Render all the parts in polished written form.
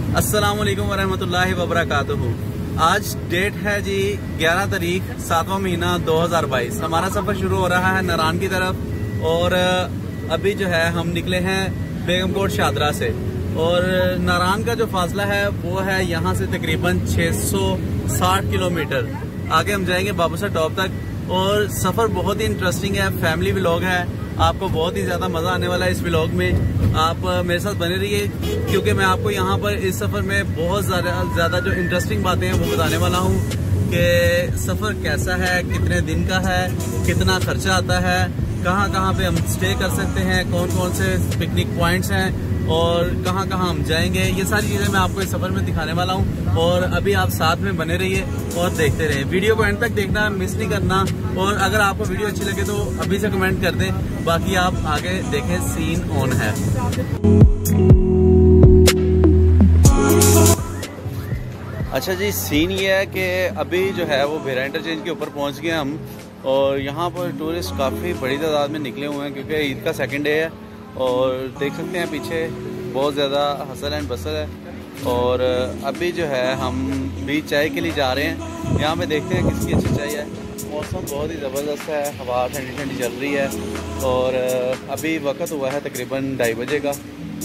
अस्सलाम वालेकुम वरहमतुल्लाहि वबरकातुहू। आज डेट है जी 11 तारीख 7वां महीना 2022। हमारा सफर शुरू हो रहा है नारान की तरफ और अभी जो है हम निकले हैं बेगमकोट शादरा से और नारान का जो फासला है वो है यहाँ से तकरीबन 660 किलोमीटर। आगे हम जाएंगे बाबूसर टॉप तक और सफर बहुत ही इंटरेस्टिंग है। फैमिली व्लॉग है, आपको बहुत ही ज्यादा मजा आने वाला है इस व्लॉग में। आप मेरे साथ बने रहिए क्योंकि मैं आपको यहाँ पर इस सफर में बहुत ज्यादा जो इंटरेस्टिंग बातें हैं वो बताने वाला हूँ कि सफर कैसा है, कितने दिन का है, कितना खर्चा आता है, कहाँ कहाँ पे हम स्टे कर सकते हैं, कौन कौन से पिकनिक पॉइंट्स हैं और कहाँ कहाँ हम जाएंगे। ये सारी चीजें मैं आपको इस सफर में दिखाने वाला हूँ और अभी आप साथ में बने रहिए और देखते रहिए। वीडियो को एंड तक देखना, मिस नहीं करना। और अगर आपको वीडियो अच्छी लगे तो अभी से कमेंट कर दें, बाकी आप आगे देखें, सीन ऑन है। अच्छा जी, सीन ये है कि अभी जो है वो भेरा इंटरचेंज के ऊपर पहुंच गए हम और यहाँ पर टूरिस्ट काफ़ी बड़ी तादाद में निकले हुए हैं क्योंकि ईद का सेकंड डे है और देख सकते हैं पीछे बहुत ज़्यादा हसल एंड बसल है। और अभी जो है हम भी चाय के लिए जा रहे हैं। यहाँ पे देखते हैं किसकी अच्छी चाय है। मौसम बहुत ही ज़बरदस्त है, हवा ठंडी ठंडी चल रही है और अभी वक्त हुआ है तकरीबन 2:30 बजे का।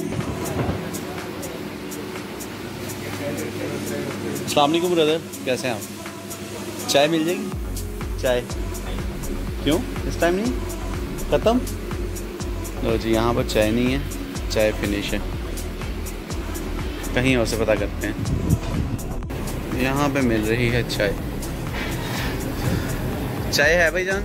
अस्सलाम वालेकुम ब्रदर, कैसे हैं आप? चाय मिल जाएगी? चाय क्यों इस टाइम नहीं ख़त्म? लो जी, यहाँ पर चाय नहीं है, चाय फिनिश है। कहीं और से पता करते हैं। यहाँ पे मिल रही है चाय। चाय है भाईजान?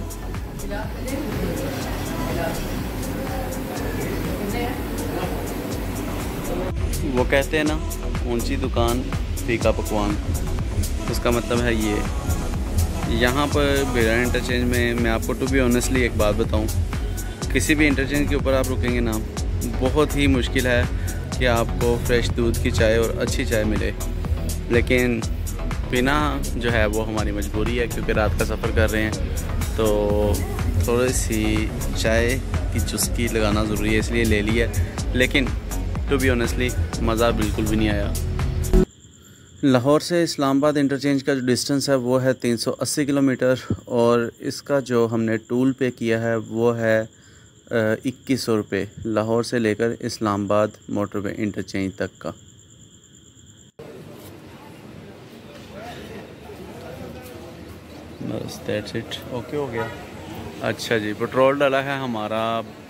वो कहते हैं ना, ऊंची दुकान फीका पकवान, उसका मतलब है ये। यहाँ पर भेरा इंटरचेंज में मैं आपको टू बी ऑनेस्टली एक बात बताऊँ, किसी भी इंटरचेंज के ऊपर आप रुकेंगे ना, बहुत ही मुश्किल है कि आपको फ्रेश दूध की चाय और अच्छी चाय मिले। लेकिन पीना जो है वो हमारी मजबूरी है क्योंकि रात का सफ़र कर रहे हैं तो थोड़ी सी चाय की चुस्की लगाना ज़रूरी है, इसलिए ले लिया। लेकिन टू बी ऑनेस्टली मज़ा बिल्कुल भी नहीं आया। लाहौर से इस्लामाबाद इंटरचेंज का जो डिस्टेंस है वो है 380 किलोमीटर और इसका जो हमने टूल पे किया है वो है 2100 रुपये, लाहौर से लेकर इस्लामाबाद मोटरवे इंटरचेंज तक का। बस दैट्स इट, ओके हो गया। अच्छा जी, पेट्रोल डाला है हमारा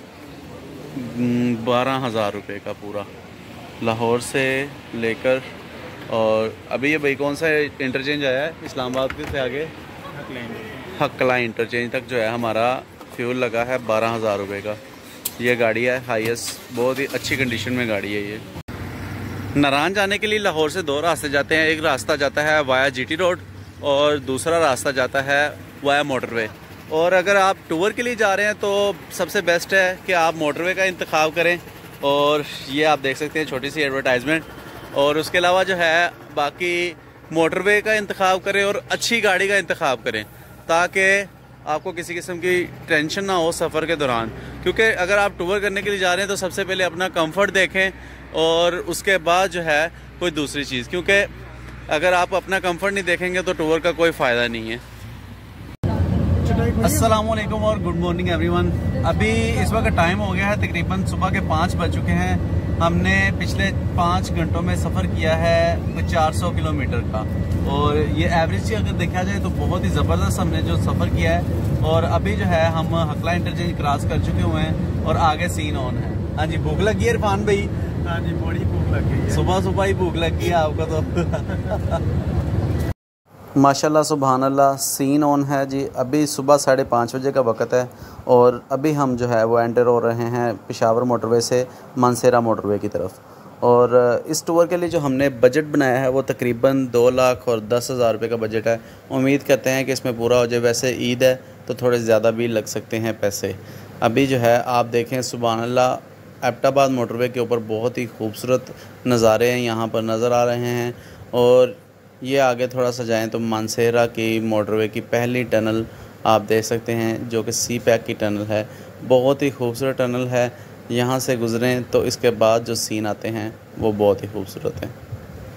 12,000 रुपये का पूरा, लाहौर से लेकर। और अभी ये भाई कौन सा इंटरचेंज आया है इस्लामाबाद के से आगे? हकला इंटरचेंज तक जो है हमारा फ्यूल लगा है 12,000 रुपये का। ये गाड़ी है हाईएस्ट, बहुत ही अच्छी कंडीशन में गाड़ी है ये। नारान जाने के लिए लाहौर से 2 रास्ते जाते हैं। एक रास्ता जाता है वाया जीटी रोड और दूसरा रास्ता जाता है वाया मोटरवे। और अगर आप टूर के लिए जा रहे हैं तो सबसे बेस्ट है कि आप मोटरवे का इंतखाब करें। और ये आप देख सकते हैं छोटी सी एडवर्टाइजमेंट। और उसके अलावा जो है बाकी मोटरवे का इंतखाब करें और अच्छी गाड़ी का इंतखाब करें ताकि आपको किसी किस्म की टेंशन ना हो सफ़र के दौरान। क्योंकि अगर आप टूर करने के लिए जा रहे हैं तो सबसे पहले अपना कंफर्ट देखें और उसके बाद जो है कोई दूसरी चीज़, क्योंकि अगर आप अपना कंफर्ट नहीं देखेंगे तो टूर का कोई फ़ायदा नहीं है। अस्सलाम वालेकुम और गुड मॉर्निंग एवरीवन। अभी इस वक्त टाइम हो गया है तकरीबन सुबह के 5 बज चुके हैं। हमने पिछले 5 घंटों में सफ़र किया है 400 किलोमीटर का और ये एवरेज अगर देखा जाए तो बहुत ही ज़बरदस्त हमने जो सफ़र किया है। और अभी जो है हम हकला इंटरचेंज क्रॉस कर चुके हुए हैं और आगे सीन ऑन है। हाँ जी, भूख लगी है इरफान भाई? हाँ जी, बड़ी भूख लग गई है। सुबह सुबह ही भूख लग गई है आपको तो। माशाल्लाह सुभान अल्लाह, सीन ऑन है जी। अभी सुबह 5:30 बजे का वक्त है और अभी हम जो है वो एंटर हो रहे हैं पेशावर मोटरवे से मानसेरा मोटरवे की तरफ। और इस टूर के लिए जो हमने बजट बनाया है वो तकरीबन 2,10,000 रुपये का बजट है। उम्मीद करते हैं कि इसमें पूरा हो जाए। वैसे ईद है तो थोड़े ज़्यादा भी लग सकते हैं पैसे। अभी जो है आप देखें सुभान अल्लाह, एबटाबाद मोटरवे के ऊपर बहुत ही खूबसूरत नज़ारे हैं यहाँ पर नज़र आ रहे हैं। और ये आगे थोड़ा सा जाएँ तो मानसेरा की मोटरवे की पहली टनल आप देख सकते हैं जो कि सी पैक की टनल है। बहुत ही खूबसूरत टनल है। यहाँ से गुज़रें तो इसके बाद जो सीन आते हैं वो बहुत ही खूबसूरत हैं।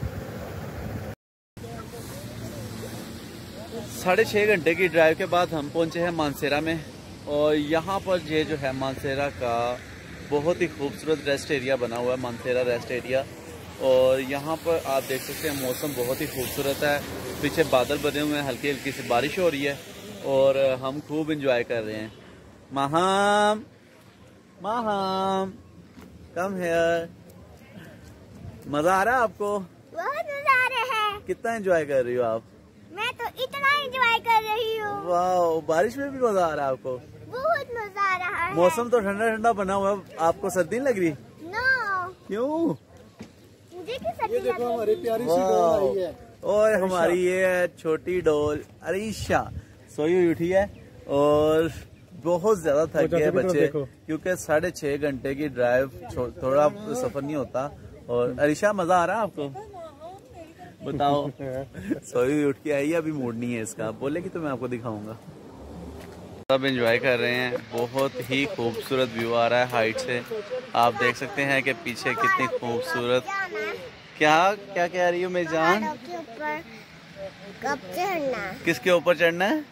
6.5 घंटे की ड्राइव के बाद हम पहुंचे हैं मानसेरा में। और यहाँ पर ये जो है मानसेरा का बहुत ही खूबसूरत रेस्ट एरिया बना हुआ है, मानसेरा रेस्ट एरिया। और यहाँ पर आप देख सकते हैं मौसम बहुत ही खूबसूरत है, पीछे बादल बने हुए हैं, हल्की हल्की सी बारिश हो रही है और हम खूब इंजॉय कर रहे हैं। Maham Maham come here. मजा आ रहा है आपको? बहुत मजा आ रहा है। कितना एंजॉय कर रही हो आप? मैं तो इतना एंजॉय कर रही हूँ। वाह, बारिश में भी मजा आ रहा है आपको? बहुत मजा आ रहा है। मौसम तो ठंडा ठंडा बना हुआ है, आपको सर्दी नहीं लग रही? नो। क्यों? मुझे की सर्दी लग रही है। हमारी प्यारी सी डॉल आई है। और हमारी ये है छोटी डॉल अरीशा, सोई उठी है और बहुत ज्यादा थक गए बच्चे, क्योंकि 6.5 घंटे की ड्राइव थोड़ा सफर नहीं होता। और अरीशा मजा आ रहा है आपको? बताओ। सोई उठ के आई, अभी मूड नहीं है इसका, बोलेगी तो मैं आपको दिखाऊंगा। सब एंजॉय कर रहे हैं, बहुत ही खूबसूरत व्यू आ रहा है हाइट से। आप देख सकते हैं कि पीछे कितनी खूबसूरत। क्या क्या कह रही हो मेरी जान? कब चढ़ना? किसके ऊपर चढ़ना है?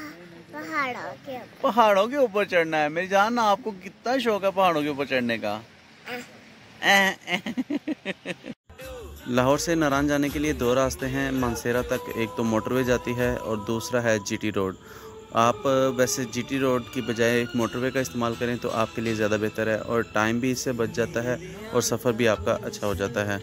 पहाड़ों के ऊपर चढ़ना है मेरी जान। आपको कितना शौक है पहाड़ों के ऊपर चढ़ने का? लाहौर से नारायण जाने के लिए 2 रास्ते हैं मानसेरा तक, एक तो मोटरवे जाती है और दूसरा है जीटी रोड। आप वैसे जीटी रोड की बजाय मोटरवे का इस्तेमाल करें तो आपके लिए ज़्यादा बेहतर है और टाइम भी इससे बच जाता है और सफ़र भी आपका अच्छा हो जाता है।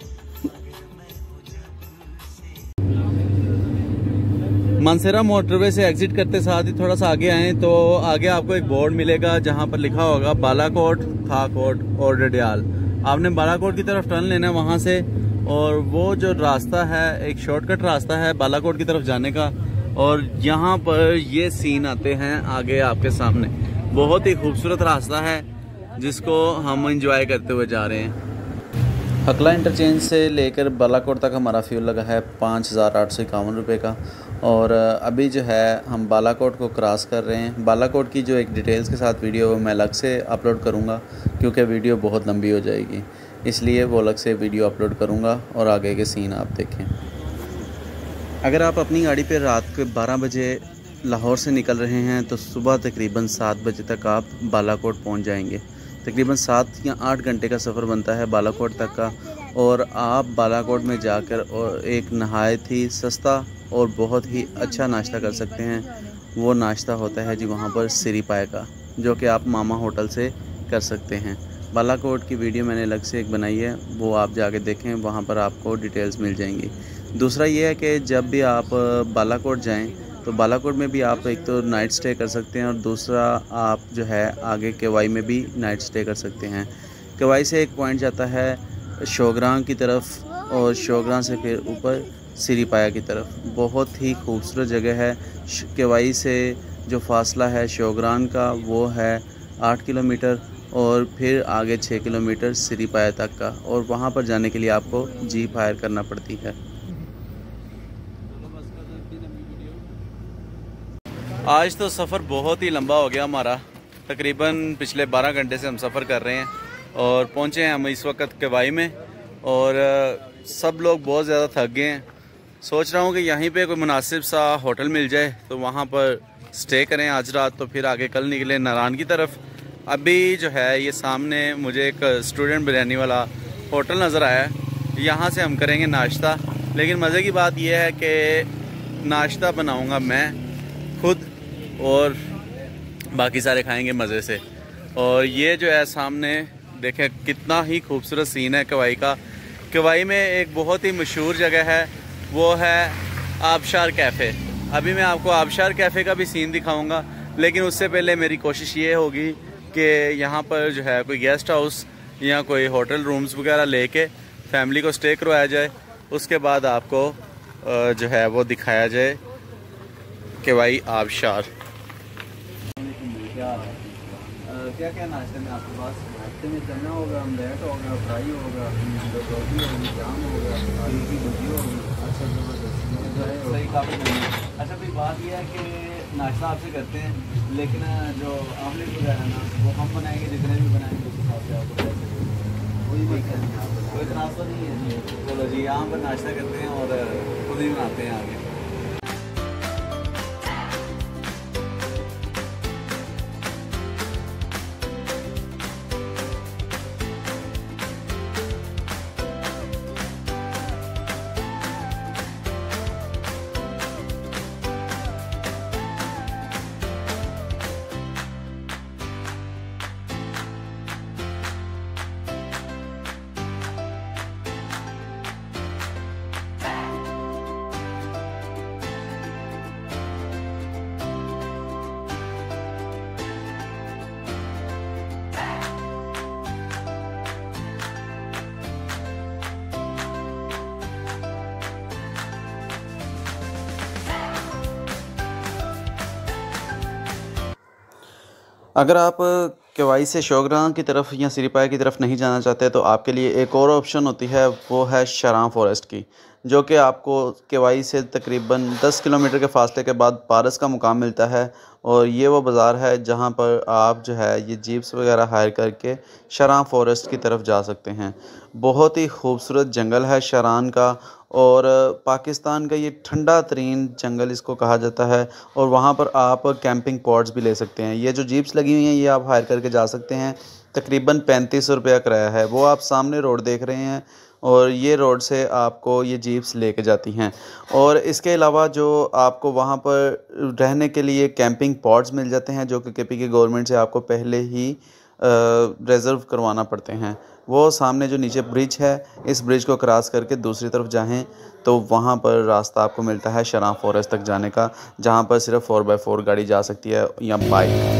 मानसेरा मोटरवे से एग्जिट करते साथ ही थोड़ा सा आगे आएँ तो आगे आपको एक बोर्ड मिलेगा जहाँ पर लिखा होगा बालाकोट, थाकोट और डडियाल। आपने बालाकोट की तरफ टर्न लेना है वहाँ से, और वो जो रास्ता है एक शॉर्टकट रास्ता है बालाकोट की तरफ जाने का। और यहाँ पर ये सीन आते हैं आगे आपके सामने, बहुत ही खूबसूरत रास्ता है जिसको हम एंजॉय करते हुए जा रहे हैं। हकला इंटरचेंज से लेकर बालाकोट तक हमारा फ्यूल लगा है 5,851 रुपये का। और अभी जो है हम बालाकोट को क्रॉस कर रहे हैं। बालाकोट की जो एक डिटेल्स के साथ वीडियो मैं अलग से अपलोड करूँगा, क्योंकि वीडियो बहुत लंबी हो जाएगी, इसलिए वो अलग से वीडियो अपलोड करूँगा और आगे के सीन आप देखें। अगर आप अपनी गाड़ी पे रात के 12 बजे लाहौर से निकल रहे हैं तो सुबह तकरीबन 7 बजे तक आप बालाकोट पहुंच जाएंगे। तकरीबन 7 या 8 घंटे का सफ़र बनता है बालाकोट तक का। और आप बालाकोट में जाकर और एक नहायत ही सस्ता और बहुत ही अच्छा नाश्ता कर सकते हैं। वो नाश्ता होता है जी वहाँ पर सिरी पाए का, जो कि आप मामा होटल से कर सकते हैं। बालाकोट की वीडियो मैंने अलग से एक बनाई है, वो आप जाके देखें, वहाँ पर आपको डिटेल्स मिल जाएंगी। दूसरा ये है कि जब भी आप बालाकोट जाएं तो बालाकोट में भी आप एक तो नाइट स्टे कर सकते हैं और दूसरा आप जो है आगे केवाई में भी नाइट स्टे कर सकते हैं। केवाई से एक पॉइंट जाता है शोग्रां की तरफ और शोग्रां से फिर ऊपर सिरी पाया की तरफ। बहुत ही खूबसूरत जगह है। केवाई से जो फासला है शोग्रां का वो है 8 किलोमीटर और फिर आगे 6 किलोमीटर सिरी पाया तक का, और वहाँ पर जाने के लिए आपको जीप हायर करना पड़ती है। आज तो सफ़र बहुत ही लंबा हो गया हमारा, तकरीबन पिछले 12 घंटे से हम सफ़र कर रहे हैं और पहुँचे हैं हम इस वक्त केवाई में। और सब लोग बहुत ज़्यादा थक गए हैं। सोच रहा हूँ कि यहीं पे कोई मुनासिब सा होटल मिल जाए तो वहाँ पर स्टे करें आज रात, तो फिर आगे कल निकले नारायण की तरफ। अभी जो है ये सामने मुझे एक स्टूडेंट बिरयानी वाला होटल नज़र आया है, यहाँ से हम करेंगे नाश्ता। लेकिन मज़े की बात यह है कि नाश्ता बनाऊँगा मैं खुद और बाकी सारे खाएंगे मज़े से। और ये जो है सामने देखें कितना ही खूबसूरत सीन है केवाई का। केवाई में एक बहुत ही मशहूर जगह है, वो है आबशार कैफ़े। अभी मैं आपको आबशार कैफ़े का भी सीन दिखाऊंगा, लेकिन उससे पहले मेरी कोशिश ये होगी कि यहाँ पर जो है कोई गेस्ट हाउस या कोई होटल रूम्स वगैरह लेके फैमिली को स्टे करवाया जाए। उसके बाद आपको जो है वो दिखाया जाए केवाई आबशार। क्या क्या नाश्ते में आपके पास? नाश्ते में चना होगा, ऑमलेट होगा, फ्राई होगा, रोटी होगी, जाम होगा, आलू की भुजी होगी। अच्छा, ज़बरदस्त, सही, काफ़ी बढ़िया। अच्छा, फिर बात यह है कि नाश्ता आपसे करते हैं, लेकिन जो ऑमलेट वगैरह ना वो हम बनाएंगे, जितने भी बनाएंगे उस हिसाब से आपको पैसे वही देखा है, कोई ट्रांसफ़र नहीं है। चलो जी, यहाँ पर नाश्ता करते हैं और खुद ही बनाते हैं आगे। अगर आप केवाई से शौगरां की तरफ या सिरीपाया की तरफ नहीं जाना चाहते तो आपके लिए एक और ऑप्शन होती है, वो है शरां फॉरेस्ट की, जो कि आपको केवाई से तकरीबन 10 किलोमीटर के फासले के बाद पारस का मुकाम मिलता है। और ये वो बाज़ार है जहाँ पर आप जो है ये जीप्स वगैरह हायर करके शरां फॉरेस्ट की तरफ जा सकते हैं। बहुत ही खूबसूरत जंगल है शरान का, और पाकिस्तान का ये ठंडा तरीन जंगल इसको कहा जाता है। और वहाँ पर आप कैंपिंग पॉट्स भी ले सकते हैं। ये जो जीप्स लगी हुई हैं ये आप हायर करके जा सकते हैं। तकरीबन 35 रुपया किराया है। वो आप सामने रोड देख रहे हैं और ये रोड से आपको ये जीप्स लेके जाती हैं। और इसके अलावा जो आपको वहाँ पर रहने के लिए कैंपिंग पॉट्स मिल जाते हैं, जो कि केपी की गवर्नमेंट से आपको पहले ही रिज़र्व करवाना पड़ते हैं। वो सामने जो नीचे ब्रिज है, इस ब्रिज को क्रॉस करके दूसरी तरफ जाएं तो वहाँ पर रास्ता आपको मिलता है शरां फॉरेस्ट तक जाने का, जहाँ पर सिर्फ 4x4 गाड़ी जा सकती है या बाइक।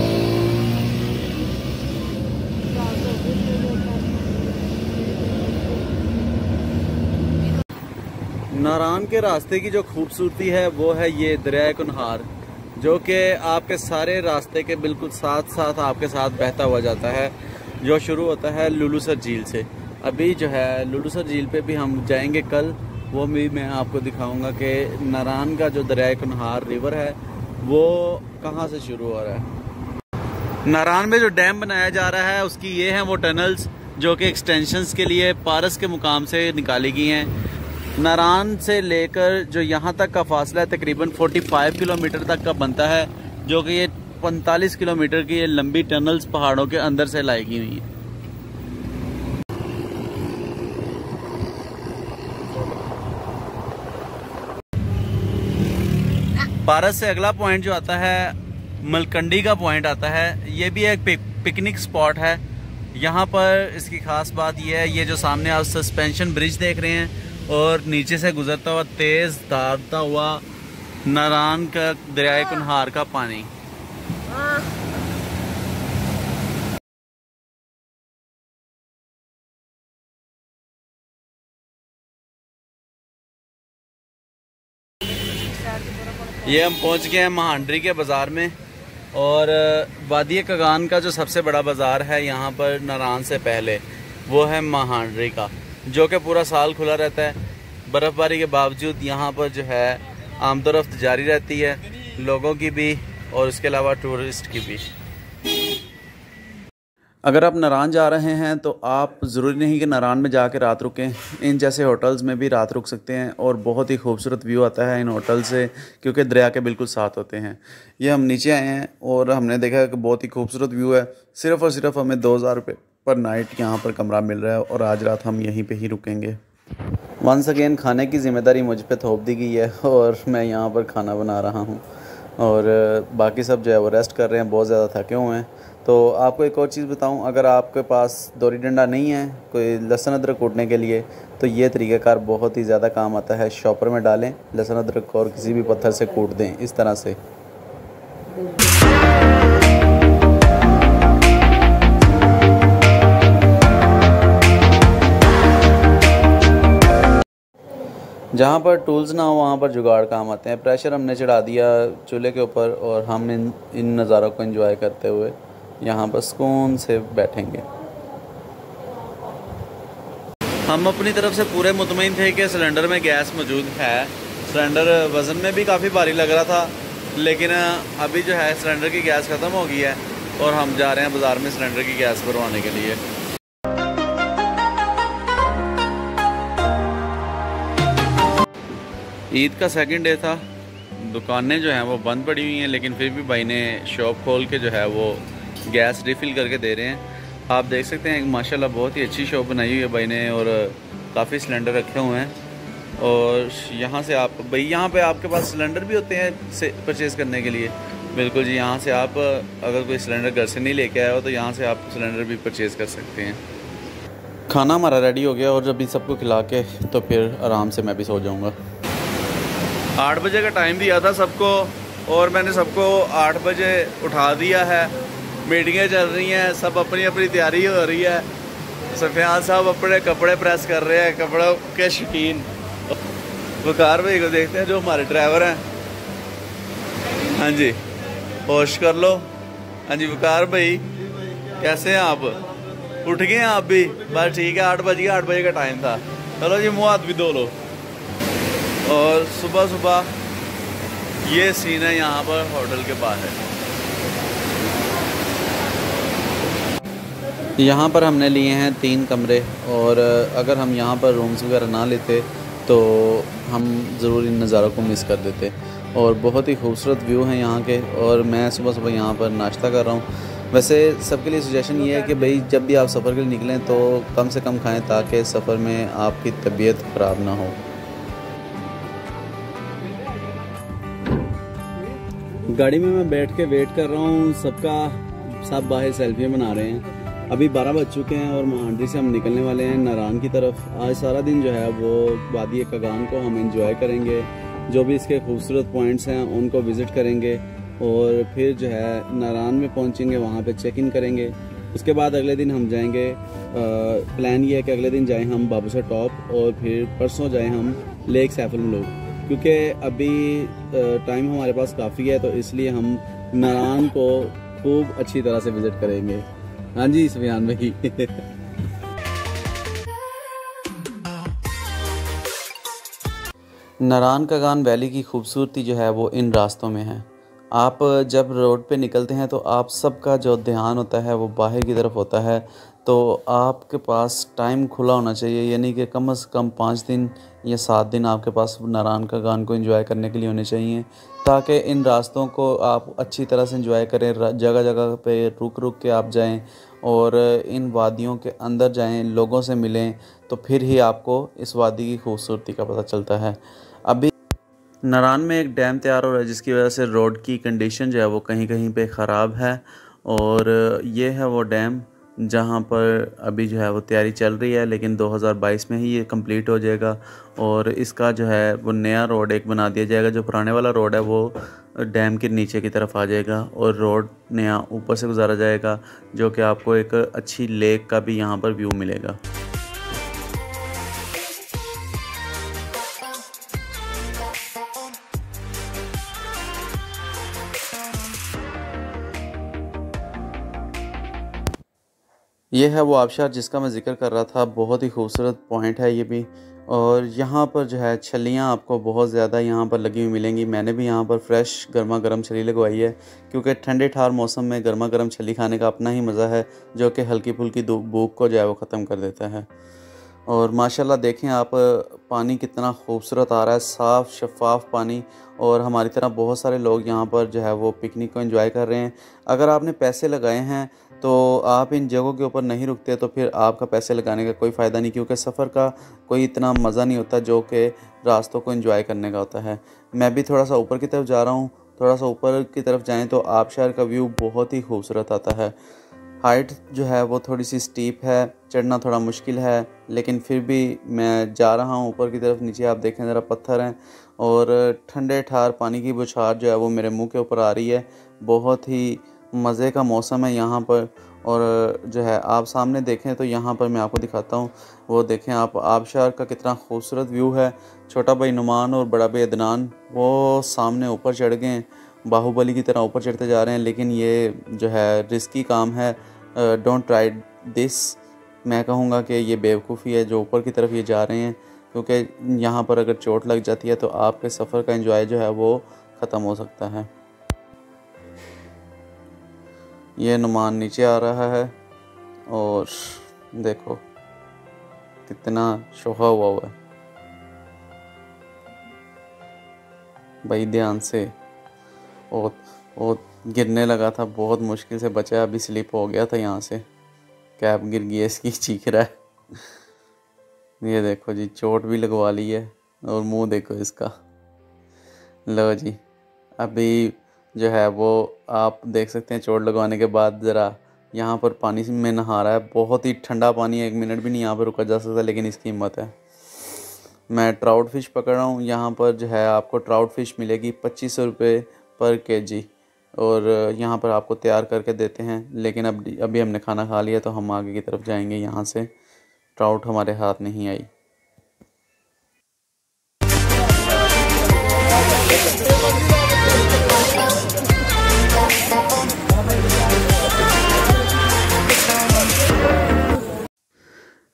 नारान के रास्ते की जो खूबसूरती है वो है ये दरिया कुनहार, जो कि आपके सारे रास्ते के बिल्कुल साथ साथ आपके साथ बहता हुआ जाता है, जो शुरू होता है लुलुसर झील से। अभी जो है लुलुसर झील पे भी हम जाएंगे कल, वो भी मैं आपको दिखाऊंगा कि नारान का जो दरिया कुनहार रिवर है वो कहाँ से शुरू हो रहा है। नारान में जो डैम बनाया जा रहा है उसकी ये हैं वो टनल्स, जो कि एक्सटेंशंस के लिए पारस के मुकाम से निकाली गई हैं। नारान से लेकर जो यहाँ तक का फासला है तकरीबन 45 किलोमीटर तक का बनता है, जो कि ये 45 किलोमीटर की ये लंबी टनल्स पहाड़ों के अंदर से लाई गई हुई है। पारस से अगला पॉइंट जो आता है मलकंडी का पॉइंट आता है। ये भी एक पिकनिक स्पॉट है। यहाँ पर इसकी खास बात यह है, ये जो सामने आप सस्पेंशन ब्रिज देख रहे हैं और नीचे से गुजरता हुआ तेज दौड़ता हुआ नारान का दरिया कुनहार का पानी। ये हम पहुंच गए हैं महांडरी के बाज़ार में, और वादी कगान का जो सबसे बड़ा बाज़ार है यहाँ पर नारान से पहले वो है महांडरी का, जो कि पूरा साल खुला रहता है। बर्फ़बारी के बावजूद यहाँ पर जो है आमदोरफ्त जारी रहती है, लोगों की भी और इसके अलावा टूरिस्ट की भी। अगर आप नारान जा रहे हैं तो आप ज़रूरी नहीं कि नारान में जाके रात रुकें, इन जैसे होटल्स में भी रात रुक सकते हैं और बहुत ही खूबसूरत व्यू आता है इन होटल से, क्योंकि दरिया के बिल्कुल साथ होते हैं। ये हम नीचे आए हैं और हमने देखा कि बहुत ही खूबसूरत व्यू है। सिर्फ़ और सिर्फ हमें 2000 रुपये पर नाइट यहाँ पर कमरा मिल रहा है और आज रात हम यहीं पर ही रुकेंगे। वंस अगेन खाने की ज़िम्मेदारी मुझ पर थोप दी गई है और मैं यहाँ पर खाना बना रहा हूँ, और बाकी सब जो है वो रेस्ट कर रहे हैं, बहुत ज़्यादा थके हुए हैं। तो आपको एक और चीज़ बताऊं, अगर आपके पास दोरी डंडा नहीं है कोई लहसुन अदरक कूटने के लिए, तो ये तरीक़ाकार बहुत ही ज़्यादा काम आता है। शॉपर में डालें लहसुन अदरक और किसी भी पत्थर से कूट दें इस तरह से। जहाँ पर टूल्स ना हो वहाँ पर जुगाड़ काम आते हैं। प्रेशर हमने चढ़ा दिया चूल्हे के ऊपर और हम इन नज़ारों को एंजॉय करते हुए यहाँ पर सुकून से बैठेंगे। हम अपनी तरफ से पूरे मुतमईन थे कि सिलेंडर में गैस मौजूद है। सिलेंडर वज़न में भी काफ़ी भारी लग रहा था, लेकिन अभी जो है सिलेंडर की गैस ख़त्म हो गई है और हम जा रहे हैं बाज़ार में सिलेंडर की गैस भरवाने के लिए। ईद का सेकंड डे था, दुकानें जो हैं वो बंद पड़ी हुई हैं, लेकिन फिर भी भाई ने शॉप खोल के जो है वो गैस रिफ़िल करके दे रहे हैं। आप देख सकते हैं माशाल्लाह बहुत ही अच्छी शॉप बनाई हुई है भाई ने, और काफ़ी सिलेंडर रखे हुए हैं। और यहाँ से आप भाई यहाँ पे आपके पास सिलेंडर भी होते हैं से परचेज़ करने के लिए। बिल्कुल जी, यहाँ से आप अगर कोई सिलेंडर घर से नहीं लेके आया हो तो यहाँ से आप सिलेंडर भी परचेज़ कर सकते हैं। खाना हमारा रेडी हो गया और जब भी सबको खिला के तो फिर आराम से मैं भी सो जाऊँगा। 8 बजे का टाइम दिया था सबको और मैंने सबको 8 बजे उठा दिया है। मीटिंगें चल रही हैं, सब अपनी अपनी तैयारी हो रही है। सफियान साहब अपने कपड़े प्रेस कर रहे हैं, कपड़ों के शौकीन। वकार भाई को देखते हैं जो हमारे ड्राइवर हैं। हाँ जी, होश कर लो। हाँ जी वकार भाई, कैसे हैं आप? उठ गए हैं आप भी? बस ठीक है, 8 बज गया, 8 बजे का टाइम था। चलो जी मुँह हाथ भी धो लो। और सुबह सुबह ये सीन है यहाँ पर होटल के बाहर। यहाँ पर हमने लिए हैं 3 कमरे, और अगर हम यहाँ पर रूम्स वगैरह ना लेते तो हम ज़रूर इन नज़ारों को मिस कर देते। और बहुत ही खूबसूरत व्यू हैं यहाँ के, और मैं सुबह सुबह यहाँ पर नाश्ता कर रहा हूँ। वैसे सबके लिए सजेशन ये है कि भाई जब भी आप सफ़र के लिए निकलें तो कम से कम खाएं, ताकि सफ़र में आपकी तबीयत ख़राब ना हो। गाड़ी में मैं बैठ के वेट कर रहा हूँ, सब बाहर सेल्फी बना रहे हैं। अभी 12 बज चुके हैं और महांडरी से हम निकलने वाले हैं नारान की तरफ। आज सारा दिन जो है वो वादी कगान को हम एंजॉय करेंगे, जो भी इसके खूबसूरत पॉइंट्स हैं उनको विज़िट करेंगे, और फिर जो है नारान में पहुंचेंगे, वहाँ पे चेक इन करेंगे। उसके बाद अगले दिन हम जाएंगे, प्लान ये है कि अगले दिन जाएं हम बाबूसर टॉप, और फिर परसों जाएं हम लेक सैफुल मलूक, क्योंकि अभी टाइम हमारे पास काफ़ी है, तो इसलिए हम नारान को खूब अच्छी तरह से विज़िट करेंगे। हाँ जी सुफियान भाई। नारान कगान वैली की खूबसूरती जो है वो इन रास्तों में है। आप जब रोड पे निकलते हैं तो आप सबका जो ध्यान होता है वो बाहर की तरफ होता है, तो आपके पास टाइम खुला होना चाहिए, यानी कि कम से कम 5 दिन या 7 दिन आपके पास नारान कगान को एंजॉय करने के लिए होने चाहिए, ताकि इन रास्तों को आप अच्छी तरह से एंजॉय करें। जगह जगह पे रुक रुक के आप जाएं और इन वादियों के अंदर जाएं, लोगों से मिलें, तो फिर ही आपको इस वादी की खूबसूरती का पता चलता है। अभी नारान में एक डैम तैयार हो रहा है, जिसकी वजह से रोड की कंडीशन जो है वो कहीं कहीं पे ख़राब है, और ये है वो डैम जहाँ पर अभी जो है वो तैयारी चल रही है, लेकिन 2022 में ही ये कंप्लीट हो जाएगा। और इसका जो है वो नया रोड एक बना दिया जाएगा, जो पुराने वाला रोड है वो डैम के नीचे की तरफ आ जाएगा, और रोड नया ऊपर से गुजारा जाएगा, जो कि आपको एक अच्छी लेक का भी यहाँ पर व्यू मिलेगा। ये है वो आबशार जिसका मैं ज़िक्र कर रहा था। बहुत ही खूबसूरत पॉइंट है ये भी, और यहाँ पर जो है छलियाँ आपको बहुत ज़्यादा यहाँ पर लगी हुई मिलेंगी। मैंने भी यहाँ पर फ्रेश गर्मा गर्म छली लगवाई है, क्योंकि ठंडे ठार मौसम में गर्मा गर्म छली खाने का अपना ही मज़ा है, जो कि हल्की फुल्की भूख को जो है वो ख़त्म कर देता है। और माशाल्लाह देखें आप, पानी कितना खूबसूरत आ रहा है, साफ़ शफाफ पानी, और हमारी तरह बहुत सारे लोग यहाँ पर जो है वो पिकनिक को एंजॉय कर रहे हैं। अगर आपने पैसे लगाए हैं तो आप इन जगहों के ऊपर नहीं रुकते, तो फिर आपका पैसे लगाने का कोई फ़ायदा नहीं, क्योंकि सफ़र का कोई इतना मज़ा नहीं होता जो कि रास्तों को एंजॉय करने का होता है। मैं भी थोड़ा सा ऊपर की तरफ जा रहा हूँ, थोड़ा सा ऊपर की तरफ जाएँ तो आबशार का व्यू बहुत ही खूबसूरत आता है। हाइट जो है वो थोड़ी सी स्टीप है, चढ़ना थोड़ा मुश्किल है, लेकिन फिर भी मैं जा रहा हूँ ऊपर की तरफ। नीचे आप देखें ज़रा पत्थर हैं, और ठंडे ठार पानी की बौछार जो है वो मेरे मुंह के ऊपर आ रही है। बहुत ही मज़े का मौसम है यहाँ पर, और जो है आप सामने देखें तो यहाँ पर मैं आपको दिखाता हूँ, वो देखें आप आबशार का कितना खूबसूरत व्यू है। छोटा भाई नुमान और बड़ा भाई अदनान वो सामने ऊपर चढ़ गए, बाहुबली की तरह ऊपर चढ़ते जा रहे हैं, लेकिन ये जो है रिस्की काम है। Don't try this. मैं कहूँगा कि ये बेवकूफ़ी है जो ऊपर की तरफ ये जा रहे हैं, क्योंकि यहाँ पर अगर चोट लग जाती है तो आपके सफ़र का एंजॉय जो है वो ख़त्म हो सकता है। ये नुमान नीचे आ रहा है, और देखो कितना शोहा हुआ है भाई, ध्यान से। और गिरने लगा था, बहुत मुश्किल से बचा, अभी स्लिप हो गया था यहाँ से, कैप गिर गई है इसकी, चीख रहा है। ये देखो जी, चोट भी लगवा ली है, और मुंह देखो इसका। लो जी, अभी जो है वो आप देख सकते हैं चोट लगवाने के बाद ज़रा यहाँ पर पानी में नहा रहा है। बहुत ही ठंडा पानी है, 1 मिनट भी नहीं यहाँ पर रुका जा सकता, लेकिन इसकी हिम्मत है। मैं ट्राउट फ़िश पकड़ रहा हूँ। यहाँ पर जो है आपको ट्राउट फ़िश मिलेगी 2500 रुपये पर केजी, और यहाँ पर आपको तैयार करके देते हैं। लेकिन अभी हमने खाना खा लिया, तो हम आगे की तरफ जाएंगे। यहाँ से ट्राउट हमारे हाथ नहीं आई।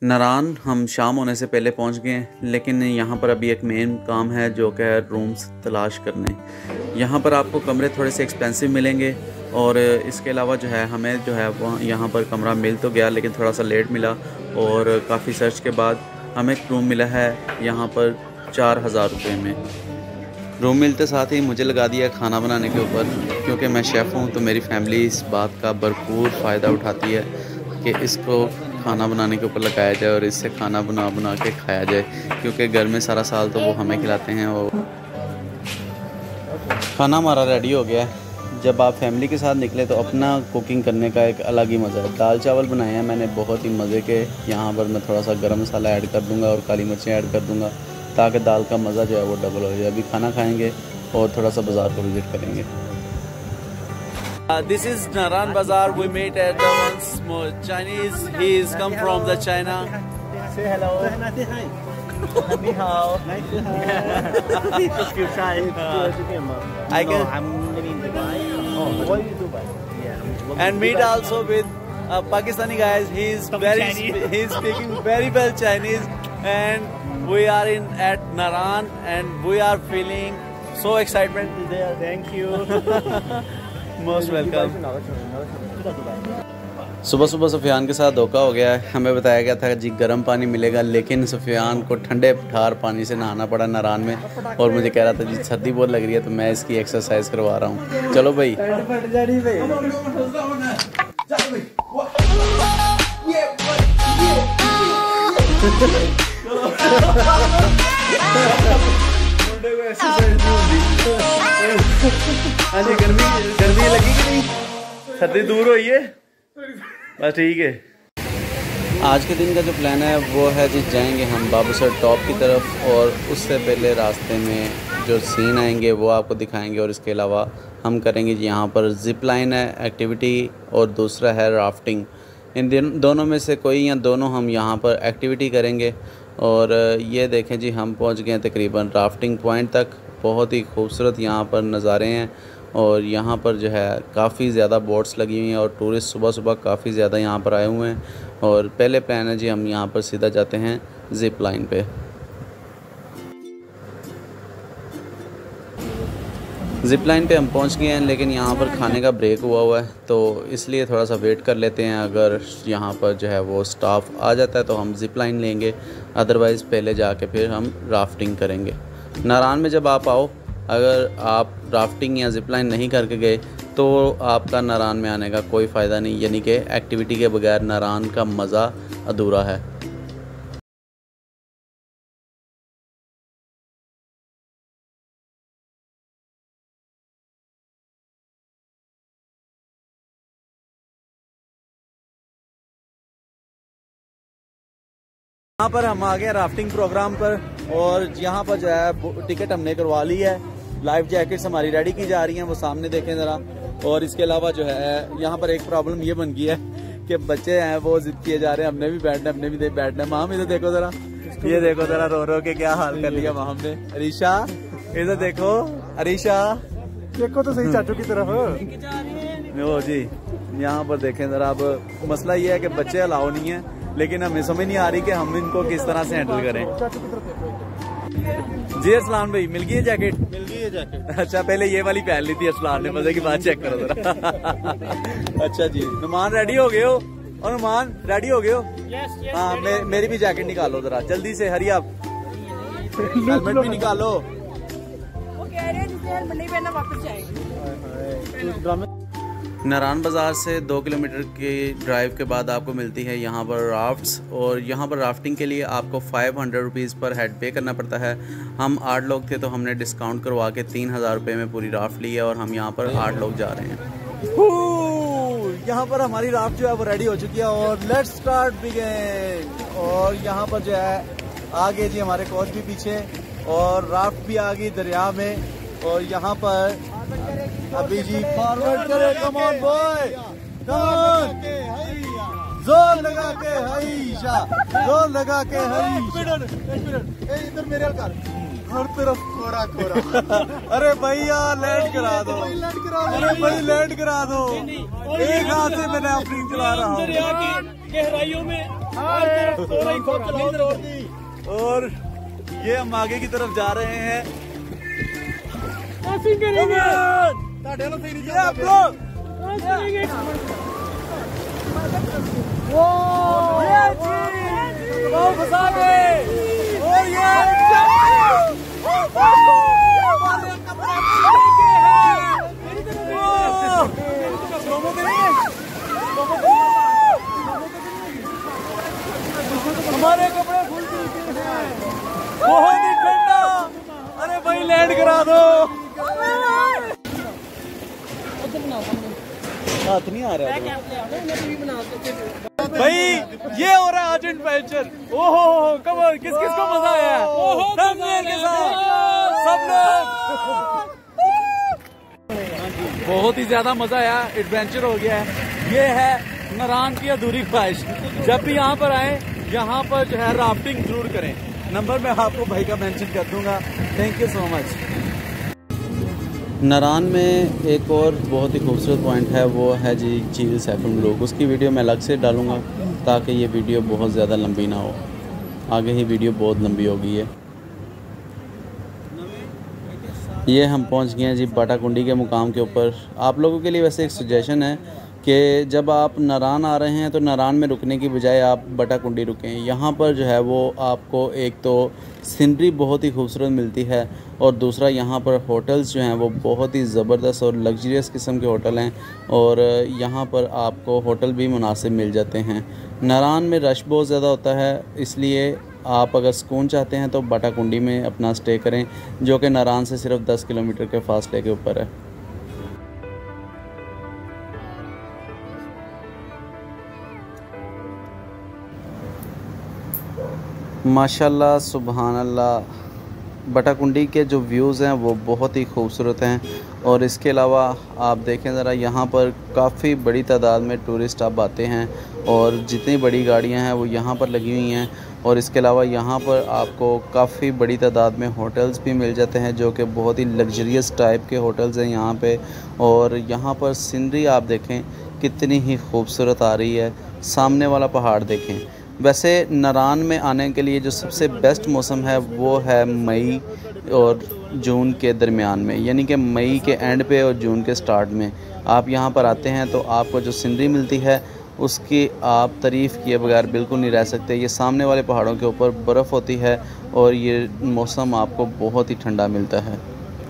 नारान हम शाम होने से पहले पहुंच गए हैं, लेकिन यहाँ पर अभी एक मेन काम है जो कि है रूम्स तलाश करने। यहाँ पर आपको कमरे थोड़े से एक्सपेंसिव मिलेंगे और इसके अलावा जो है हमें जो है वो यहाँ पर कमरा मिल तो गया, लेकिन थोड़ा सा लेट मिला और काफ़ी सर्च के बाद हमें एक रूम मिला है यहाँ पर 4000 रुपये में। रूम मिलते साथ ही मुझे लगा दिया खाना बनाने के ऊपर, क्योंकि मैं शेफ़ हूँ तो मेरी फैमिली इस बात का भरपूर फ़ायदा उठाती है कि इसको खाना बनाने के ऊपर लगाया जाए और इससे खाना बना के खाया जाए, क्योंकि घर में सारा साल तो वो हमें खिलाते हैं। और खाना हमारा रेडी हो गया है। जब आप फैमिली के साथ निकले तो अपना कुकिंग करने का एक अलग ही मज़ा है। दाल चावल बनाए हैं मैंने बहुत ही मज़े के। यहाँ पर मैं थोड़ा सा गरम मसाला ऐड कर दूँगा और काली मिर्चें ऐड कर दूँगा ताकि दाल का मज़ा जो है वो डबल हो जाए। अभी खाना खाएँगे और थोड़ा सा बाज़ार को विज़िट करेंगे। This is Naran Bazaar. We meet at the one Chinese. He is come from the China. Say hello. Say hi. Ni hao. Nice to hi. Excuse shy. I can. I'm living in Dubai. Oh, why you Dubai? Yeah. And meet also with Pakistani guys. He is very. He is speaking very well Chinese, and we are at Naran, and we are feeling so excitement there. Thank you. Most welcome. सुबह सुबह सुफियान के साथ धोखा हो गया है। हमें बताया गया था जी गर्म पानी मिलेगा, लेकिन सुफियान को ठंडे ठार पानी से नहाना पड़ा नारान में, और मुझे कह रहा था जी सर्दी बहुत लग रही है तो मैं इसकी एक्सरसाइज करवा रहा हूँ। चलो भाई। गर्मी लगी कि नहीं? सर्दी दूर हुई है? बस ठीक है। आज के दिन का जो प्लान है वो है जी जाएंगे हम बाबूसर टॉप की तरफ, और उससे पहले रास्ते में जो सीन आएंगे वो आपको दिखाएंगे। और इसके अलावा हम करेंगे जी यहाँ पर जिप लाइन है एक्टिविटी, और दूसरा है राफ्टिंग। इन दोनों में से कोई या दोनों हम यहाँ पर एक्टिविटी करेंगे। और ये देखें जी हम पहुँच गए हैं तकरीबन राफ्टिंग पॉइंट तक। बहुत ही खूबसूरत यहाँ पर नज़ारे हैं, और यहाँ पर जो है काफ़ी ज़्यादा बोट्स लगी हुई हैं और टूरिस्ट सुबह सुबह काफ़ी ज़्यादा यहाँ पर आए हुए हैं। और पहले प्लान है जी हम यहाँ पर सीधा जाते हैं जिप लाइन पे। जिप लाइन पे हम पहुँच गए हैं, लेकिन यहाँ पर खाने का ब्रेक हुआ है तो इसलिए थोड़ा सा वेट कर लेते हैं। अगर यहाँ पर जो है वो स्टाफ आ जाता है तो हम जिप लाइन लेंगे, अदरवाइज़ पहले जाके फिर हम राफ्टिंग करेंगे। नारान में जब आप आओ, अगर आप राफ्टिंग या जिप लाइन नहीं करके गए तो आपका नारान में आने का कोई फ़ायदा नहीं, यानी कि एक्टिविटी के बगैर नारान का मज़ा अधूरा है। यहाँ पर हम आ गए राफ्टिंग प्रोग्राम पर, और यहाँ पर जो है टिकट हमने करवा ली है। लाइफ जैकेट्स हमारी रेडी की जा रही हैं, वो सामने देखें ज़रा। और इसके अलावा जो है यहाँ पर एक प्रॉब्लम ये बन गई है कि बच्चे हैं वो जिद किए जा रहे हैं, हमने भी बैठना, हमने भी बैठना है। माम इधर देखो ज़रा, ये देखो ज़रा रो रो के क्या हाल कर लिया माम ने। अरीशा इधर देखो, अरीशा देखो तो सही चाचू की तरफ। ओ जी यहाँ पर देखें ज़रा। अब मसला ये है कि बच्चे अलाउ नहीं है, लेकिन हमें समझ नहीं आ रही कि हम इनको किस तरह से हैंडल करें। जी अरसलान भाई मिल गई है जैकेट? मिल गई है जैकेट। अच्छा पहले ये वाली पहन ली थी अरसलान ने, मजे की बात चेक करो जरा। अच्छा जी नुमान रेडी हो गए हो? और नुमान रेडी हो गए हो? हाँ मेरी भी जैकेट निकालो जरा जल्दी से, हरी आप हेलमेट भी निकालो। वो कह रहे हैं नहीं पहनना वापस जाएंगे। नारान बाज़ार से 2 किलोमीटर की ड्राइव के बाद आपको मिलती है यहाँ पर राफ्ट्स, और यहाँ पर राफ्टिंग के लिए आपको 500 रुपीज़ पर हेड पे करना पड़ता है। हम 8 लोग थे तो हमने डिस्काउंट करवा के 3000 रुपये में पूरी राफ्ट ली है, और हम यहाँ पर 8 लोग जा रहे हैं। यहाँ पर हमारी राफ्ट जो है वो रेडी हो चुकी है, और लेट्स स्टार्ट बिगिन। और यहाँ पर जो है आगे जी हमारे कोच भी पीछे, और राफ्ट भी आ गई दरिया में। और यहाँ पर अभी जी फॉरवर्ड करे, come on boy, come on, जोर लगा के हईशा, जोर लगा के हईशा। इधर मेरे हर तरफ कोरा कोरा। अरे भैया लैंड करा दो, अरे भाई लैंड करा दो। एक हाथ से मैंने अपनी चला रहा हूँ। गहराइयों में और ये हम आगे की तरफ जा रहे हैं। हमारे कपड़े फूल चुके हैं, बहुत ही ठंडा। अरे भाई लैंड करा दो। हाथ नहीं आ रहा भाई, ये हो रहा है आज एडवेंचर। ओहो कब किस किस को मजा आया? सब लोग बहुत ही ज्यादा मजा आया, एडवेंचर हो गया है। ये है नारान की अधूरी ख्वाहिश। जब भी यहाँ पर आए, यहाँ पर जो है राफ्टिंग जरूर करें। नंबर मैं आपको भाई का मेंशन कर दूंगा। Thank you so much. Naran में एक और बहुत ही खूबसूरत पॉइंट है, वो है जी झील सैफरन ब्लू। उसकी वीडियो मैं अलग से डालूंगा ताकि ये वीडियो बहुत ज़्यादा लंबी ना हो। आगे ही वीडियो बहुत लंबी हो गई है। ये हम पहुंच गए हैं जी बाटाकुंडी के मुकाम के ऊपर। आप लोगों के लिए वैसे एक सजेशन है कि जब आप नारान आ रहे हैं तो नारान में रुकने की बजाय आप बाटाकुंडी रुकें। यहाँ पर जो है वो आपको एक तो सीनरी बहुत ही खूबसूरत मिलती है और दूसरा यहाँ पर होटल्स जो हैं वो बहुत ही ज़बरदस्त और लग्जरियस किस्म के होटल हैं और यहाँ पर आपको होटल भी मुनासिब मिल जाते हैं। नारान में रश बहुत ज़्यादा होता है, इसलिए आप अगर सुकून चाहते हैं तो बाटाकुंडी में अपना स्टे करें, जो कि नारान से सिर्फ 10 किलोमीटर के फासले के ऊपर है। माशाल्लाह सुबहान अल्लाह, बाटाकुंडी के जो व्यूज़ हैं वो बहुत ही खूबसूरत हैं। और इसके अलावा आप देखें ज़रा, यहाँ पर काफ़ी बड़ी तादाद में टूरिस्ट अब आते हैं और जितनी बड़ी गाड़ियाँ हैं वो यहाँ पर लगी हुई हैं। और इसके अलावा यहाँ पर आपको काफ़ी बड़ी तादाद में होटल्स भी मिल जाते हैं, जो कि बहुत ही लग्जरियस टाइप के होटल्स हैं यहाँ पे। और यहाँ पर सीनरी आप देखें कितनी ही खूबसूरत आ रही है। सामने वाला पहाड़ देखें। वैसे नारान में आने के लिए जो सबसे बेस्ट मौसम है वो है मई और जून के दरमियान में, यानी कि मई के एंड पे और जून के स्टार्ट में आप यहाँ पर आते हैं तो आपको जो सीनरी मिलती है उसकी आप तारीफ़ किए बगैर बिल्कुल नहीं रह सकते। ये सामने वाले पहाड़ों के ऊपर बर्फ़ होती है और ये मौसम आपको बहुत ही ठंडा मिलता है।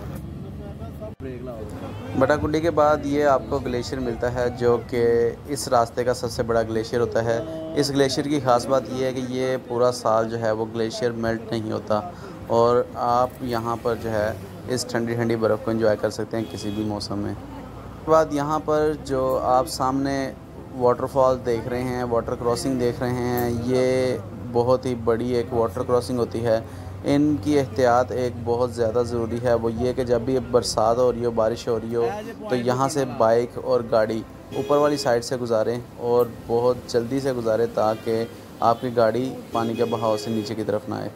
बाटाकुंडी के बाद ये आपको ग्लेशियर मिलता है, जो कि इस रास्ते का सबसे बड़ा ग्लेशियर होता है। इस ग्लेशियर की ख़ास बात ये है कि ये पूरा साल जो है वो ग्लेशियर मेल्ट नहीं होता और आप यहाँ पर जो है इस ठंडी ठंडी बर्फ़ को एंजॉय कर सकते हैं किसी भी मौसम में। उसके बाद यहाँ पर जो आप सामने वाटरफॉल देख रहे हैं, वाटर क्रॉसिंग देख रहे हैं, ये बहुत ही बड़ी एक वाटर क्रॉसिंग होती है। इनकी एहतियात एक बहुत ज़्यादा ज़रूरी है, वो ये कि जब भी बरसात हो रही हो, बारिश हो रही हो, तो यहाँ से बाइक और गाड़ी ऊपर वाली साइड से गुजारें और बहुत जल्दी से गुजारें ताकि आपकी गाड़ी पानी के बहाव से नीचे की तरफ ना आए।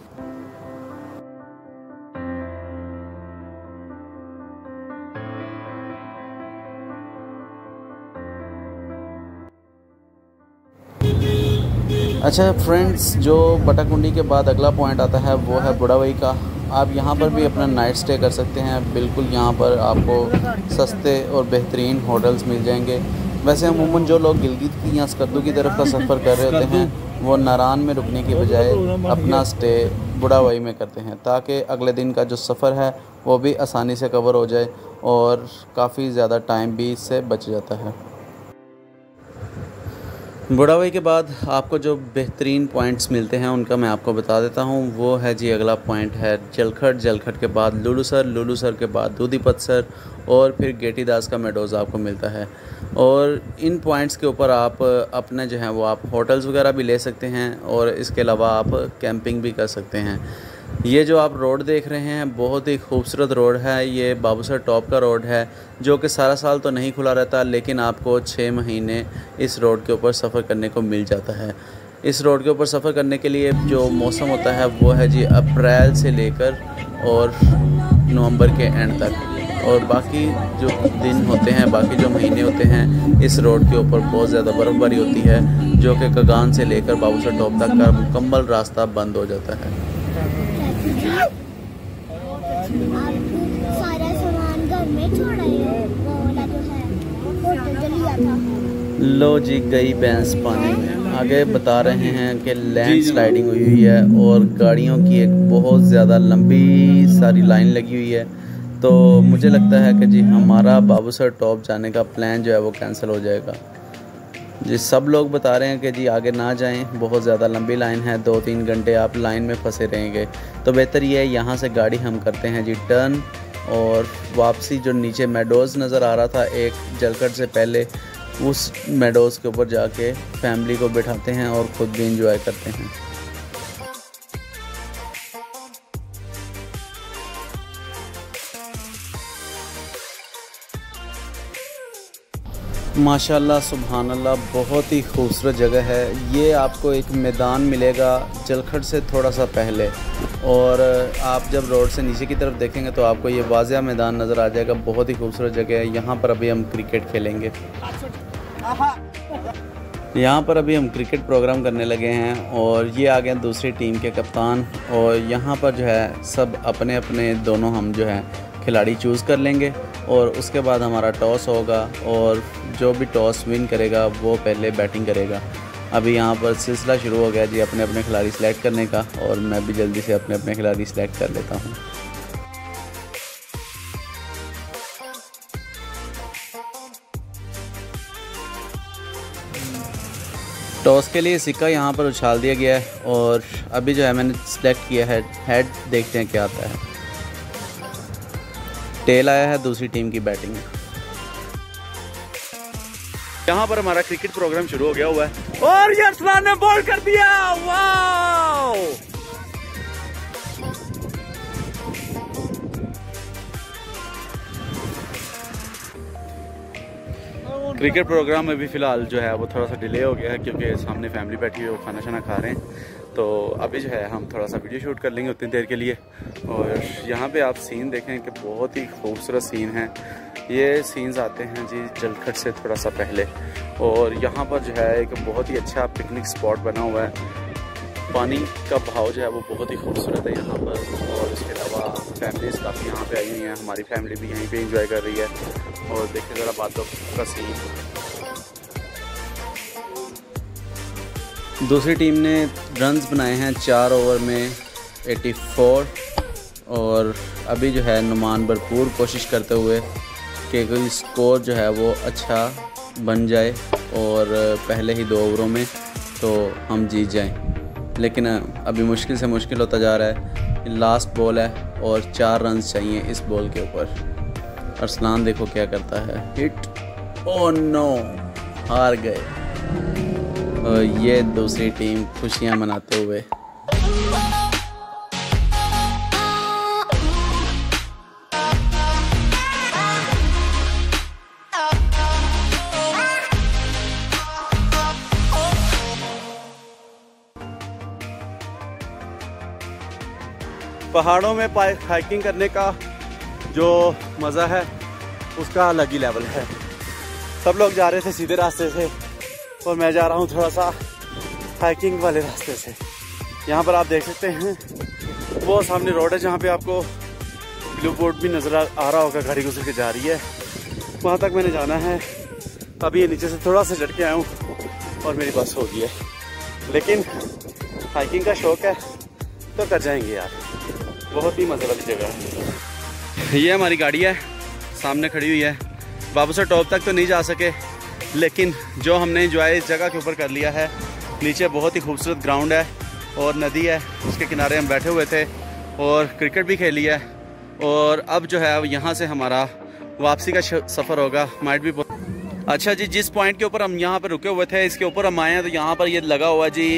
अच्छा फ्रेंड्स, जो बाटाकुंडी के बाद अगला पॉइंट आता है वो है बुढ़ावई का। आप यहाँ पर भी अपना नाइट स्टे कर सकते हैं। बिल्कुल यहाँ पर आपको सस्ते और बेहतरीन होटल्स मिल जाएंगे। वैसे अमूमन जो लोग गिलगित की या स्कर्दू की तरफ का सफ़र कर रहे होते हैं वो नारान में रुकने की बजाय अपना स्टे बुढ़ावई में करते हैं, ताकि अगले दिन का जो सफ़र है वो भी आसानी से कवर हो जाए और काफ़ी ज़्यादा टाइम भी इससे बच जाता है। बुढ़ावई के बाद आपको जो बेहतरीन पॉइंट्स मिलते हैं उनका मैं आपको बता देता हूँ। वो है जी अगला पॉइंट है जलखड़। जलखड़ के बाद लुलुसर, लुलुसर के बाद दूधीपतसर और फिर गेटीदास का मेडोज़ आपको मिलता है। और इन पॉइंट्स के ऊपर आप अपने जो हैं वो आप होटल्स वगैरह भी ले सकते हैं और इसके अलावा आप कैंपिंग भी कर सकते हैं। ये जो आप रोड देख रहे हैं बहुत ही खूबसूरत रोड है। ये बाबूसर टॉप का रोड है, जो कि सारा साल तो नहीं खुला रहता, लेकिन आपको 6 महीने इस रोड के ऊपर सफ़र करने को मिल जाता है। इस रोड के ऊपर सफ़र करने के लिए जो मौसम होता है वो है जी अप्रैल से लेकर और नवंबर के एंड तक। और बाकी जो दिन होते हैं, बाकी जो महीने होते हैं, इस रोड के ऊपर बहुत ज़्यादा बर्फ़बारी होती है, जो कि कगान से लेकर बाबूसर टॉप तक का मुकम्मल रास्ता बंद हो जाता है। सारा सामान घर में छोड़ा है, वो वाला जो है होटल जो लिया था। लो जी, गई भैंस पानी में। आगे बता रहे हैं कि लैंड स्लाइडिंग हुई है और गाड़ियों की एक बहुत ज़्यादा लंबी सारी लाइन लगी हुई है। तो मुझे लगता है कि जी हमारा बाबूसर टॉप जाने का प्लान जो है वो कैंसिल हो जाएगा जी। सब लोग बता रहे हैं कि जी आगे ना जाएं, बहुत ज़्यादा लंबी लाइन है, 2-3 घंटे आप लाइन में फंसे रहेंगे। तो बेहतर ये है यहाँ से गाड़ी हम करते हैं जी टर्न, और वापसी जो नीचे मेडोज़ नज़र आ रहा था एक जलकट से पहले, उस मेडोज़ के ऊपर जाके फैमिली को बिठाते हैं और ख़ुद भी इंजॉय करते हैं। माशाल्लाह सुभान अल्लाह, बहुत ही खूबसूरत जगह है। ये आपको एक मैदान मिलेगा जलखड़ से थोड़ा सा पहले, और आप जब रोड से नीचे की तरफ देखेंगे तो आपको ये वाज़िया मैदान नज़र आ जाएगा। बहुत ही खूबसूरत जगह है। यहाँ पर अभी हम क्रिकेट खेलेंगे। यहाँ पर अभी हम क्रिकेट प्रोग्राम करने लगे हैं, और ये आ गए दूसरी टीम के कप्तान, और यहाँ पर जो है सब अपने अपने दोनों हम जो है खिलाड़ी चूज़ कर लेंगे, और उसके बाद हमारा टॉस होगा, और जो भी टॉस विन करेगा वो पहले बैटिंग करेगा। अभी यहाँ पर सिलसिला शुरू हो गया जी अपने अपने खिलाड़ी सेलेक्ट करने का, और मैं भी जल्दी से अपने अपने खिलाड़ी सेलेक्ट कर लेता हूँ। टॉस के लिए सिक्का यहाँ पर उछाल दिया गया है, और अभी जो है मैंने सेलेक्ट किया है हेड। देखते हैं क्या आता है। टेल आया है, दूसरी टीम की बैटिंग। यहाँ पर हमारा क्रिकेट प्रोग्राम शुरू हो गया हुआ है, और ये अरसलान ने बॉल कर दिया। वाओ! क्रिकेट प्रोग्राम में भी फ़िलहाल जो है वो थोड़ा सा डिले हो गया है, क्योंकि सामने फैमिली बैठी हुई है, वो खाना शाना खा रहे हैं। तो अभी जो है हम थोड़ा सा वीडियो शूट कर लेंगे उतनी देर के लिए। और यहाँ पे आप सीन देखें कि बहुत ही खूबसूरत सीन है। ये सीन्स आते हैं जी जलखट से थोड़ा सा पहले, और यहाँ पर जो है एक बहुत ही अच्छा पिकनिक स्पॉट बना हुआ है। पानी का बहाव जो है वो बहुत ही खूबसूरत है यहाँ पर, और इसके अलावा फैमिलीज काफ़ी यहाँ पे आई हुई हैं। हमारी फैमिली भी यहीं पे एंजॉय कर रही है। और देखिए ज़रा बातों का सीन। दूसरी टीम ने रन्स बनाए हैं 4 ओवर में 84, और अभी जो है नुमान भरपूर कोशिश करते हुए कि कोई स्कोर जो है वो अच्छा बन जाए, और पहले ही 2 ओवरों में तो हम जीत जाएं। लेकिन अभी मुश्किल से मुश्किल होता जा रहा है। लास्ट बॉल है और 4 रन्स चाहिए इस बॉल के ऊपर। अरसलान देखो क्या करता है, हिट। ओह नो, हार गए। और ये दूसरी टीम खुशियां मनाते हुए। पहाड़ों में हाइकिंग करने का जो मज़ा है उसका अलग ही लेवल है। सब लोग जा रहे थे सीधे रास्ते से, और मैं जा रहा हूँ थोड़ा सा हाइकिंग वाले रास्ते से। यहाँ पर आप देख सकते हैं वो सामने रोड है जहाँ पे आपको ब्लू बोर्ड भी नज़र आ रहा होगा, गाड़ी गुजर के जा रही है। वहाँ तक मैंने जाना है। अभी ये नीचे से थोड़ा सा चढ़ के आया हूँ और मेरी बस हो गई है, लेकिन हाइकिंग का शौक़ है तो कर जाएंगे यार। बहुत ही मज़े वाली जगह है। ये हमारी गाड़ी है, सामने खड़ी हुई है। बाबूसर टॉप तक तो नहीं जा सके, लेकिन जो हमने एंजॉय इस जगह के ऊपर कर लिया है। नीचे बहुत ही खूबसूरत ग्राउंड है और नदी है, उसके किनारे हम बैठे हुए थे और क्रिकेट भी खेली है। और अब जो है यहाँ से हमारा वापसी का सफ़र होगा। माइट भी अच्छा जी, जिस पॉइंट के ऊपर हम यहाँ पर रुके हुए थे इसके ऊपर हम आए हैं, तो यहाँ पर ये लगा हुआ जी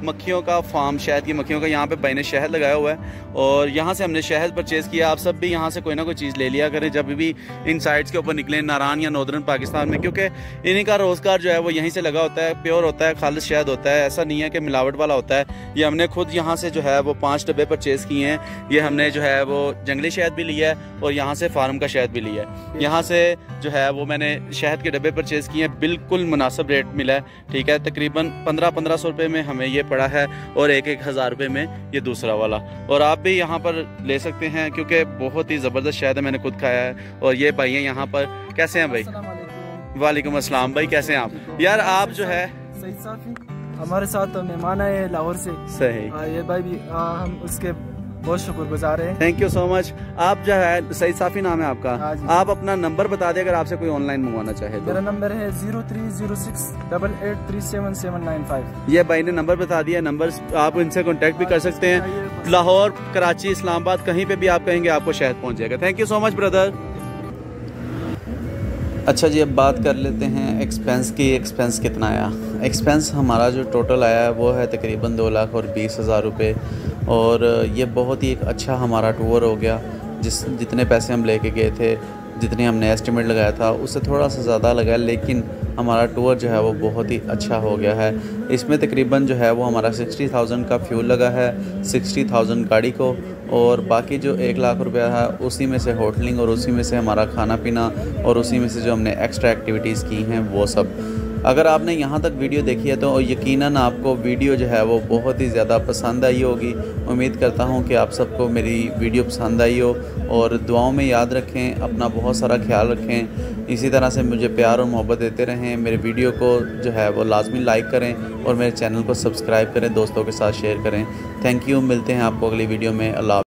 मक्खियों का फार्म, शहद की मक्खियों का। यहाँ पे भाई ने शहद लगाया हुआ है और यहाँ से हमने शहद परचेज़ किया। आप सब भी यहाँ से कोई ना कोई चीज़ ले लिया करें जब भी इन साइड्स के ऊपर निकलें, नारान या नॉर्दर्न पाकिस्तान में, क्योंकि इन्हीं का रोज़गार जो है वो यहीं से लगा होता है। प्योर होता है, खालिस शहद होता है, ऐसा नहीं है कि मिलावट वाला होता है। ये हमने खुद यहाँ से जो है वो 5 डब्बे परचेज़ किए हैं। ये हमने जो है वो जंगली शहद भी लिया है और यहाँ से फार्म का शहद भी लिया है। यहाँ से जो है वो मैंने शहद के डब्बे परचेज़ किए हैं, बिल्कुल मुनासिब रेट मिला है। ठीक है, तकरीबन 1500 रुपये में हमें ये पड़ा है और 1000 रुपये में ये दूसरा वाला। और आप भी यहाँ पर ले सकते हैं क्योंकि बहुत ही ज़बरदस्त शहद है, मैंने खुद खाया है। और ये भाई हैं यहाँ पर। कैसे हैं भाई? वालेकुम अस्सलाम भाई, कैसे हैं आप? यार आप जो है सईद साफी हमारे साथ मेहमान आए लाहौर से। सही। ये भाई भी हम उसके बहुत शुक्रगुजार हैं। Thank you so much. आप जो है सईद साफी नाम है आपका, आप अपना नंबर बता दें अगर आपसे कोई ऑनलाइन मंगवाना चाहे तो। मेरा नंबर है 030688379795। ये भाई ने नंबर बता दिया, नंबर आप इनसे कांटेक्ट भी कर सकते हैं। लाहौर, कराची, इस्लामाबाद, कहीं पे भी आप कहेंगे आपको शहद पहुंच जाएगा। Thank you so much brother. अच्छा जी, अब बात कर लेते हैं एक्सपेंस की। एक्सपेंस कितना आया? एक्सपेंस हमारा जो टोटल आया है वो है तकरीबन 2,20,000 रुपये। और ये बहुत ही एक अच्छा हमारा टूर हो गया। जितने पैसे हम लेके गए थे, जितने हमने एस्टिमेट लगाया था उससे थोड़ा सा ज़्यादा लगा, लेकिन हमारा टूर जो है वो बहुत ही अच्छा हो गया है। इसमें तकरीबन जो है वो हमारा 60,000 का फ्यूल लगा है, 60,000 गाड़ी को, और बाकी जो 1,00,000 रुपया है उसी में से होटलिंग और उसी में से हमारा खाना पीना और उसी में से जो हमने एक्स्ट्रा एक्टिविटीज़ की हैं वो सब। अगर आपने यहाँ तक वीडियो देखी है तो यकीनन आपको वीडियो जो है वो बहुत ही ज़्यादा पसंद आई होगी। उम्मीद करता हूँ कि आप सबको मेरी वीडियो पसंद आई हो, और दुआओं में याद रखें, अपना बहुत सारा ख्याल रखें। इसी तरह से मुझे प्यार और मोहब्बत देते रहें। मेरे वीडियो को जो है वो लाजमी लाइक करें और मेरे चैनल को सब्सक्राइब करें, दोस्तों के साथ शेयर करें। Thank you. मिलते हैं आपको अगली वीडियो में। अल्लाह।